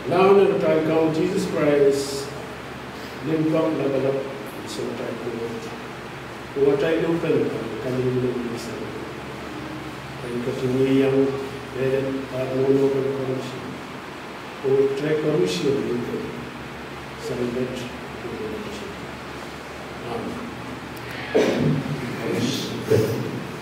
Now na tayo kang Jesus Christ, limpang nagalap sa tayo ko. Kung tayo ng kalipang, kami ng isa. Ang katuniyang dahil paruno ng korupsyon. O tayo korupsyon yung sa libet ng korupsyon. Amen.